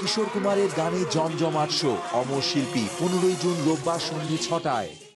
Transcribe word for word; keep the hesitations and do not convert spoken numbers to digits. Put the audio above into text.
কিশোর কুমারের গানে জমজমাট শো। অমর শিল্পী পনেরোই জুন রোববার সন্ধে ছটায়।